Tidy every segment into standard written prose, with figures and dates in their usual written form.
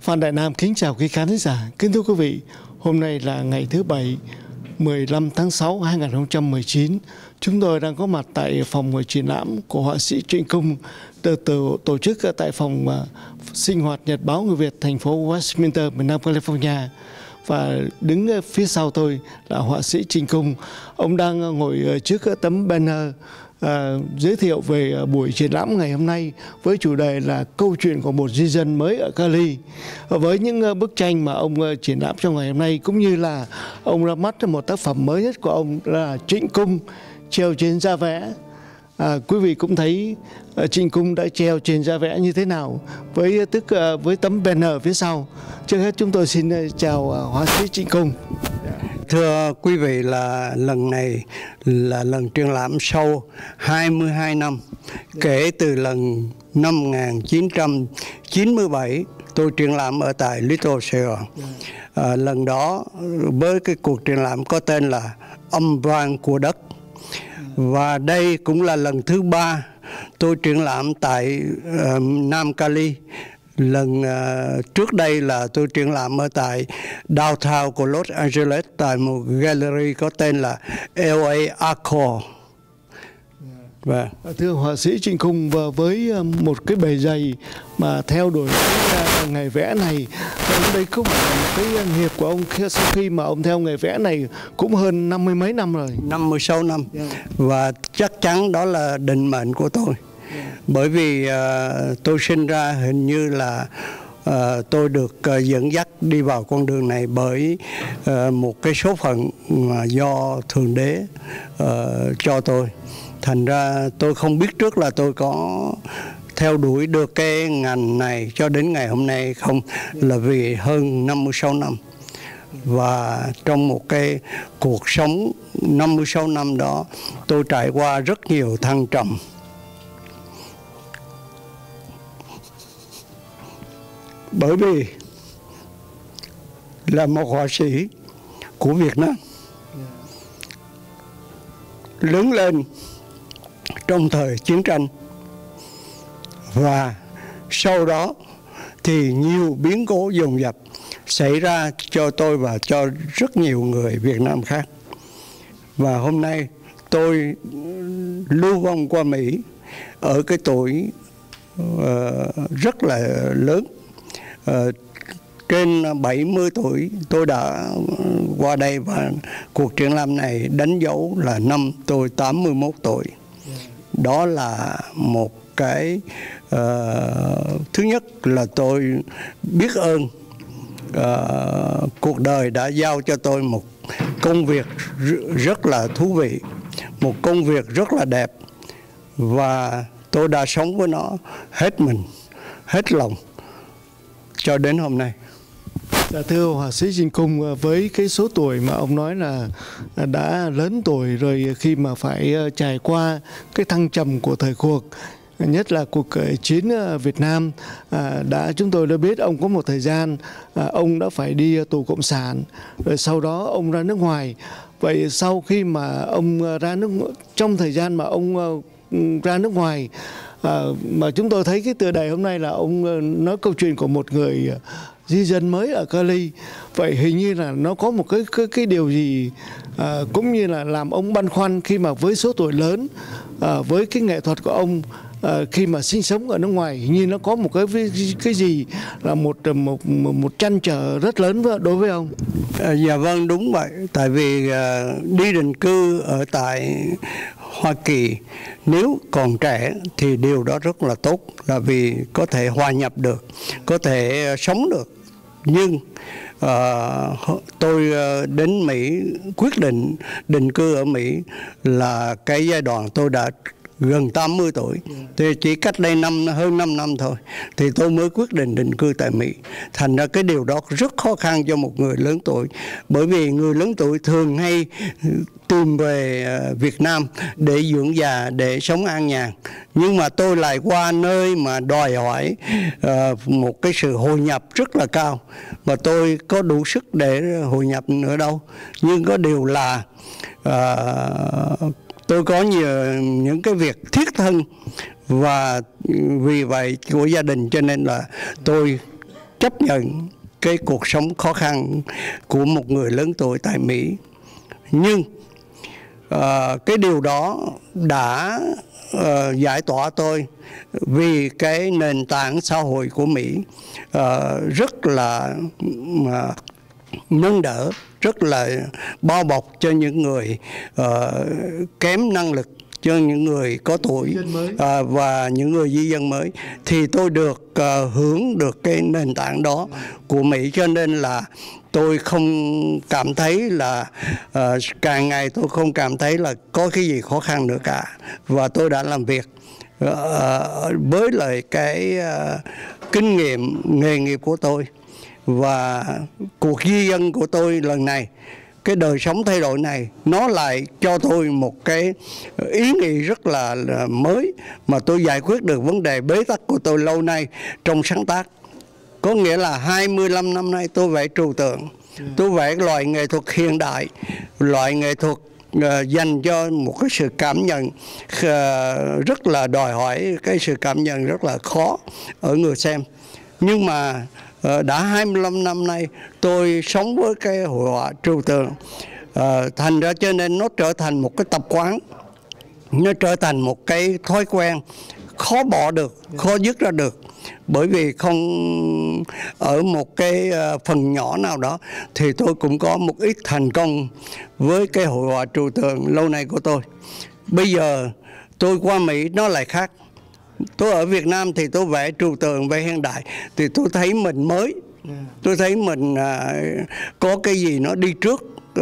Phan Đại Nam kính chào quý khán giả. Kính thưa quý vị, hôm nay là ngày thứ Bảy, 15 tháng 6 2019. Chúng tôi đang có mặt tại phòng triển lãm của họa sĩ Trịnh Công được tổ chức tại phòng sinh hoạt Nhật báo người Việt thành phố Westminster, miền Nam California. Và đứng phía sau tôi là họa sĩ Trịnh Công. Ông đang ngồi trước tấm banner giới thiệu về buổi triển lãm ngày hôm nay với chủ đề là câu chuyện của một di dân mới ở Cali. Với những bức tranh mà ông triển lãm trong ngày hôm nay, cũng như là ông ra mắt một tác phẩm mới nhất của ông là Trịnh Công treo trên da vẽ. Quý vị cũng thấy Trịnh Công đã treo trên da vẽ như thế nào với tấm banner phía sau. Trước hết chúng tôi xin chào họa sĩ Trịnh Công. Thưa quý vị, là lần này là lần triển lãm sau 22 năm kể từ lần năm 1997 tôi triển lãm ở tại Little Sài Gòn. Lần đó với cái cuộc triển lãm có tên là Âm vang của đất. Và đây cũng là lần thứ 3 tôi triển lãm tại Nam Cali. Lần trước đây là tôi triển lãm ở tại downtown của Los Angeles tại một gallery có tên là LA Accord. Thưa họa sĩ Trịnh Công, với một cái bề dày mà theo đuổi cái nghề vẽ này, đây không phải là một cái nghiệp của ông sau khi mà ông theo nghề vẽ này cũng hơn 50 mấy năm rồi. 56 năm. Và chắc chắn đó là định mệnh của tôi. Bởi vì tôi sinh ra hình như là tôi được dẫn dắt đi vào con đường này bởi một cái số phận mà do Thượng Đế cho tôi. Thành ra tôi không biết trước là tôi có theo đuổi được cái ngành này cho đến ngày hôm nay không, là vì hơn 56 năm. Và trong một cái cuộc sống 56 năm đó, tôi trải qua rất nhiều thăng trầm. Bởi vì là một họa sĩ của Việt Nam, lớn lên trong thời chiến tranh, và sau đó thì nhiều biến cố dồn dập xảy ra cho tôi và cho rất nhiều người Việt Nam khác. Và hôm nay tôi lưu vong qua Mỹ ở cái tuổi rất là lớn. Trên 70 tuổi tôi đã qua đây, và cuộc triển lãm này đánh dấu là năm tôi 81 tuổi. Đó là một cái thứ nhất là tôi biết ơn cuộc đời đã giao cho tôi một công việc rất là thú vị, một công việc rất là đẹp, và tôi đã sống với nó hết mình, hết lòng cho đến hôm nay. Thưa họa sĩ Trịnh Công, với cái số tuổi mà ông nói là đã lớn tuổi rồi, khi mà phải trải qua cái thăng trầm của thời cuộc, nhất là cuộc chiến Việt Nam, chúng tôi đã biết ông có một thời gian ông đã phải đi tù cộng sản, rồi sau đó ông ra nước ngoài. Vậy sau khi mà ông trong thời gian mà ông ra nước ngoài, mà chúng tôi thấy cái tựa đề hôm nay là ông nói câu chuyện của một người di dân mới ở Cali. Vậy hình như là nó có một cái điều gì cũng như là làm ông băn khoăn khi mà với số tuổi lớn, với cái nghệ thuật của ông, khi mà sinh sống ở nước ngoài, hình như nó có một cái gì là một trăn trở rất lớn đối với ông. Dạ vâng, đúng vậy. Tại vì đi định cư ở tại Hoa Kỳ nếu còn trẻ thì điều đó rất là tốt, là vì có thể hòa nhập được, có thể sống được. Nhưng tôi đến Mỹ, quyết định định cư ở Mỹ là cái giai đoạn tôi đã gần 80 tuổi. Thì chỉ cách đây hơn 5 năm thôi thì tôi mới quyết định định cư tại Mỹ. Thành ra cái điều đó rất khó khăn cho một người lớn tuổi, bởi vì người lớn tuổi thường hay tìm về Việt Nam để dưỡng già, để sống an nhàn. Nhưng mà tôi lại qua nơi mà đòi hỏi một cái sự hội nhập rất là cao, và tôi có đủ sức để hội nhập nữa đâu. Nhưng có điều là tôi có những cái việc thiết thân, và vì vậy của gia đình, cho nên là tôi chấp nhận cái cuộc sống khó khăn của một người lớn tuổi tại Mỹ. Nhưng cái điều đó đã giải tỏa tôi, vì cái nền tảng xã hội của Mỹ rất là nâng đỡ, rất là bao bọc cho những người kém năng lực, cho những người có tuổi và những người di dân mới. Thì tôi được hưởng được cái nền tảng đó của Mỹ, cho nên là tôi không cảm thấy là càng ngày tôi không cảm thấy là có cái gì khó khăn nữa cả. Và tôi đã làm việc với lại cái kinh nghiệm nghề nghiệp của tôi và cuộc di dân của tôi lần này, cái đời sống thay đổi này nó lại cho tôi một cái ý nghĩ rất là mới, mà tôi giải quyết được vấn đề bế tắc của tôi lâu nay trong sáng tác. Có nghĩa là 25 năm nay tôi vẽ trừu tượng, tôi vẽ loại nghệ thuật hiện đại, loại nghệ thuật dành cho một cái sự cảm nhận rất là đòi hỏi cái sự cảm nhận rất là khó ở người xem. Nhưng mà đã 25 năm nay tôi sống với cái hội họa trừu tượng, thành ra cho nên nó trở thành một cái tập quán, nó trở thành một cái thói quen khó bỏ được, khó dứt ra được. Bởi vì không ở một cái phần nhỏ nào đó thì tôi cũng có một ít thành công với cái hội họa trừu tượng lâu nay của tôi. Bây giờ tôi qua Mỹ nó lại khác. Tôi ở Việt Nam thì tôi vẽ trừu tượng, vẽ hiện đại thì tôi thấy mình mới, tôi thấy mình có cái gì nó đi trước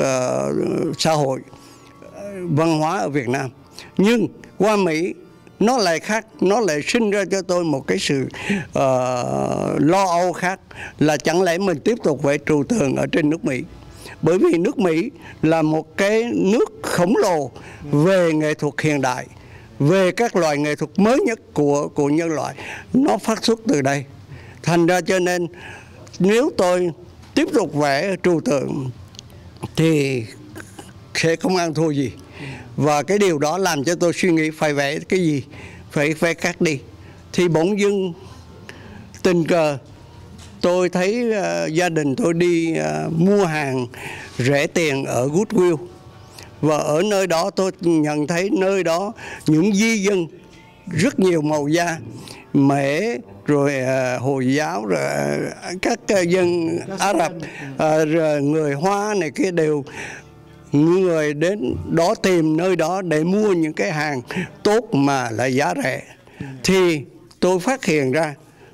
xã hội văn hóa ở Việt Nam. Nhưng qua Mỹ nó lại khác, nó lại sinh ra cho tôi một cái sự lo âu khác, là chẳng lẽ mình tiếp tục vẽ trừu tượng ở trên nước Mỹ. Bởi vì nước Mỹ là một cái nước khổng lồ về nghệ thuật hiện đại, về các loại nghệ thuật mới nhất của nhân loại, nó phát xuất từ đây. Thành ra cho nên nếu tôi tiếp tục vẽ trừu tượng thì sẽ không ăn thua gì. Và cái điều đó làm cho tôi suy nghĩ phải vẽ cái gì, phải cắt đi. Thì bỗng dưng tình cờ tôi thấy gia đình tôi đi mua hàng rẻ tiền ở Goodwill. Và ở nơi đó tôi nhận thấy nơi đó những di dân rất nhiều màu da, Mễ, rồi Hồi giáo, rồi các dân Ả Rập, rồi người Hoa này kia đều người đến đó tìm nơi đó để mua những cái hàng tốt mà lại giá rẻ. Thì tôi phát hiện ra,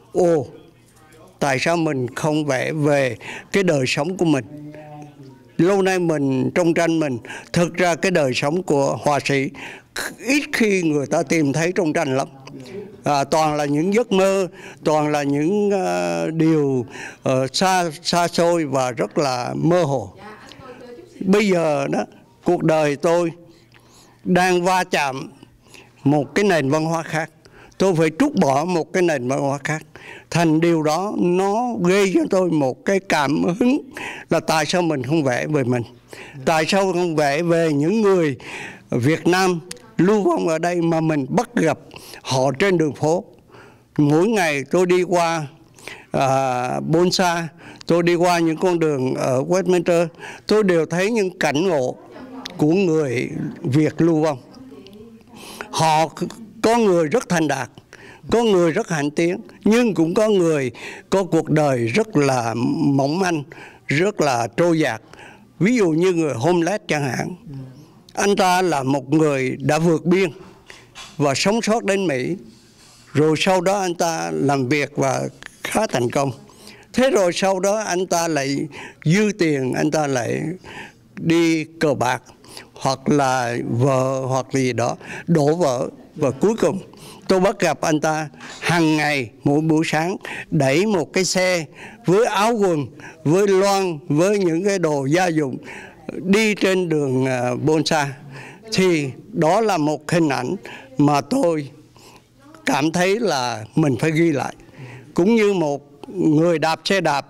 tại sao mình không vẽ về cái đời sống của mình? Lâu nay mình trong tranh mình, thực ra cái đời sống của họa sĩ ít khi người ta tìm thấy trong tranh lắm. Toàn là những giấc mơ, toàn là những điều xa xôi và rất là mơ hồ. Bây giờ đó, cuộc đời tôi đang va chạm một cái nền văn hóa khác. Tôi phải trút bỏ một cái nền văn hóa khác. Thành điều đó nó gây cho tôi một cái cảm hứng là tại sao mình không vẽ về mình? Tại sao không vẽ về những người Việt Nam lưu vong ở đây mà mình bắt gặp họ trên đường phố? Mỗi ngày tôi đi qua Bonsa, tôi đi qua những con đường ở Westminster, tôi đều thấy những cảnh ngộ của người Việt lưu vong. Họ có người rất thành đạt, có người rất hạnh tiến, nhưng cũng có người có cuộc đời rất là mỏng manh, rất là trôi dạt. Ví dụ như người homeless chẳng hạn. Anh ta là một người đã vượt biên và sống sót đến Mỹ. Rồi sau đó anh ta làm việc và khá thành công. Thế rồi sau đó anh ta lại dư tiền, anh ta lại đi cờ bạc, hoặc là vợ hoặc là gì đó, đổ vỡ. Và cuối cùng tôi bắt gặp anh ta hàng ngày mỗi buổi sáng đẩy một cái xe với áo quần, với loan, với những cái đồ gia dụng đi trên đường Bonsa. Thì đó là một hình ảnh mà tôi cảm thấy là mình phải ghi lại. Cũng như một người đạp xe đạp,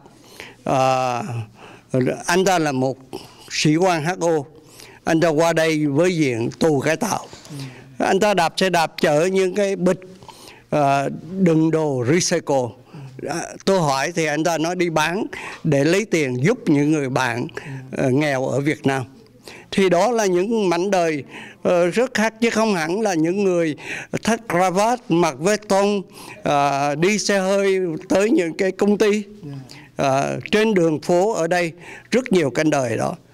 anh ta là một sĩ quan HO, anh ta qua đây với diện tù cải tạo. Anh ta đạp xe đạp chở những cái bịch đựng đồ recycle Tôi hỏi thì anh ta nói đi bán để lấy tiền giúp những người bạn nghèo ở Việt Nam. Thì đó là những mảnh đời rất khác, chứ không hẳn là những người thắt cravat, mặc vest tông, đi xe hơi tới những cái công ty. Trên đường phố ở đây rất nhiều cảnh đời đó.